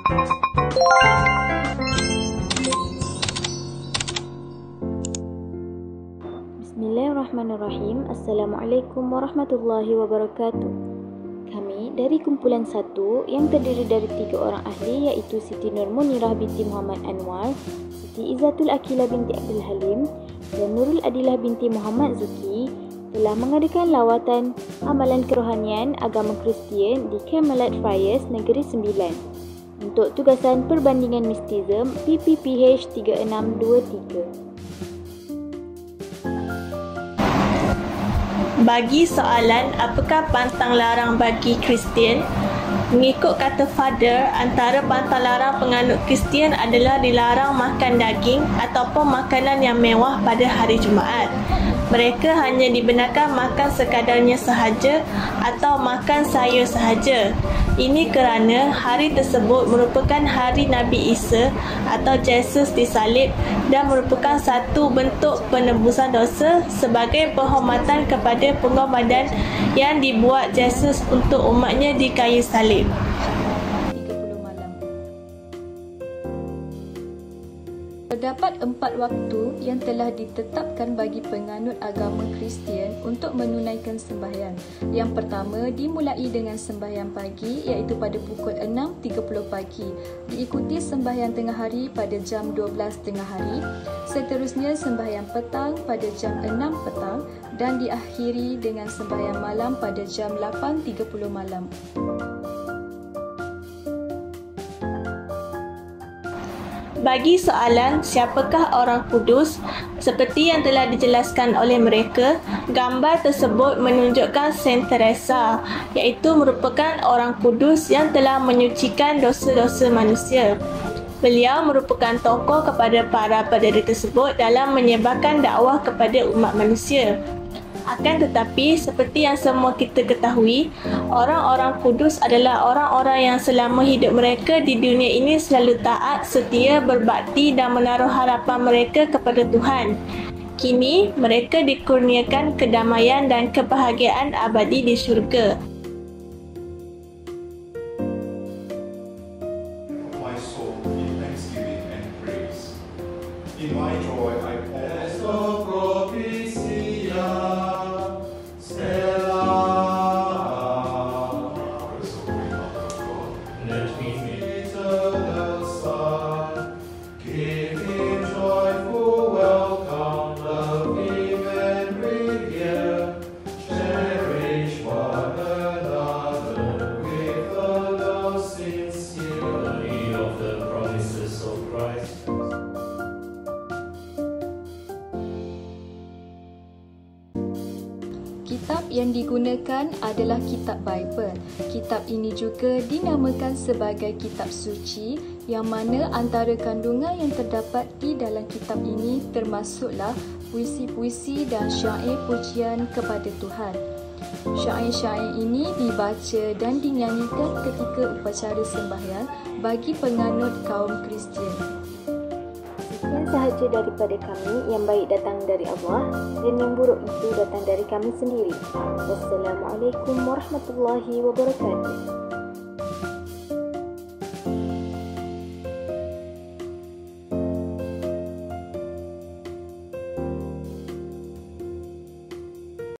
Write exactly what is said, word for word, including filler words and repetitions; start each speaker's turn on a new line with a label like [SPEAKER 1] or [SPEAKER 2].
[SPEAKER 1] Bismillahirrahmanirrahim. Assalamualaikum warahmatullahi wabarakatuh. Kami dari kumpulan satu yang terdiri dari tiga orang ahli, iaitu Siti Nur Munirah binti Muhammad Anwar, Siti Izzatul Akilah binti Abdul Halim dan Nurul Adilah binti Muhammad Zuki, telah mengadakan lawatan amalan kerohanian agama Kristian di Camp Malad Friars Negeri Sembilan untuk tugasan perbandingan mistism P P P H tiga enam dua tiga.
[SPEAKER 2] Bagi soalan apakah pantang larang bagi Kristian, mengikut kata Father, antara pantang larang penganut Kristian adalah dilarang makan daging ataupun makanan yang mewah pada hari Jumaat. Mereka hanya dibenarkan makan sekadarnya sahaja atau makan sayur sahaja. Ini kerana hari tersebut merupakan hari Nabi Isa atau Yesus disalib dan merupakan satu bentuk penebusan dosa sebagai penghormatan kepada pengorbanan yang dibuat Yesus untuk umatnya di kayu salib.
[SPEAKER 3] Terdapat empat waktu yang telah ditetapkan bagi penganut agama Kristian untuk menunaikan sembahyang. Yang pertama dimulai dengan sembahyang pagi, iaitu pada pukul enam tiga puluh pagi. Diikuti sembahyang tengah hari pada jam dua belas tengah hari. Seterusnya sembahyang petang pada jam enam petang dan diakhiri dengan sembahyang malam pada jam lapan tiga puluh malam.
[SPEAKER 2] Bagi soalan siapakah orang kudus, seperti yang telah dijelaskan oleh mereka, gambar tersebut menunjukkan Saint Teresa, iaitu merupakan orang kudus yang telah menyucikan dosa-dosa manusia. Beliau merupakan tokoh kepada para pendiri tersebut dalam menyebarkan dakwah kepada umat manusia. Akan tetapi, seperti yang semua kita ketahui, orang-orang kudus adalah orang-orang yang selama hidup mereka di dunia ini selalu taat, setia, berbakti dan menaruh harapan mereka kepada Tuhan. Kini, mereka dikurniakan kedamaian dan kebahagiaan abadi di syurga.
[SPEAKER 4] My soul in thanksgiving and praise. In my joy I
[SPEAKER 3] Kitab yang digunakan adalah kitab Bible. Kitab ini juga dinamakan sebagai kitab suci, yang mana antara kandungan yang terdapat di dalam kitab ini termasuklah puisi-puisi dan syair pujian kepada Tuhan. Syair-syair ini dibaca dan dinyanyikan ketika upacara sembahyang bagi penganut kaum Kristian.
[SPEAKER 1] Sekian sahaja daripada kami. Yang baik datang dari Allah dan yang buruk itu datang dari kami sendiri. Wassalamualaikum warahmatullahi wabarakatuh.